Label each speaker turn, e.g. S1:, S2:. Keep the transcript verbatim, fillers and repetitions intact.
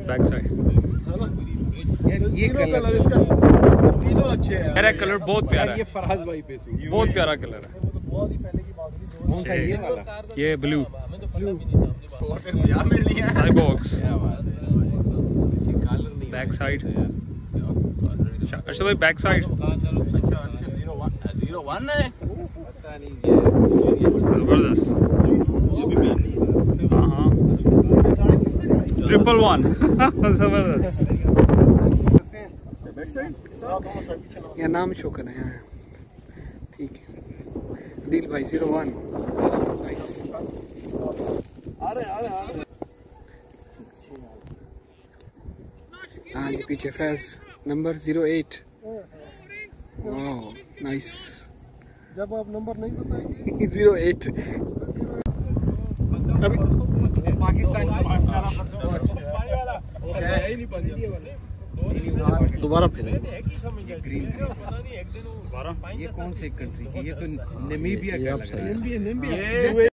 S1: Back side.
S2: ये colour इसका तीनों अच्छे हैं।
S1: मेरा कलर बहुत प्यारा है,
S2: ये फरहाद भाई पे
S1: बहुत प्यारा कलर है।
S2: कौन सा ये वाला?
S1: ये ब्लू
S2: ब्लू
S1: साइबॉक्स। Back side. अच्छा भाई बैक साइड जबरदस्त। हाँ हाँ ट्रिपल वन जबरदस्त।
S3: या नाम शो करना है, ठीक है। दिल भाई जीरो वन। हाँ जी पीछे फैज नंबर जीरो एट। वाह नाइस।
S2: जब आप नंबर नहीं बताएंगे
S3: जीरो एट।
S2: अभी पाकिस्तान दोबारा फिर
S3: ये कौन से कंट्री की? ये तो नमीबिया का लग रहा है।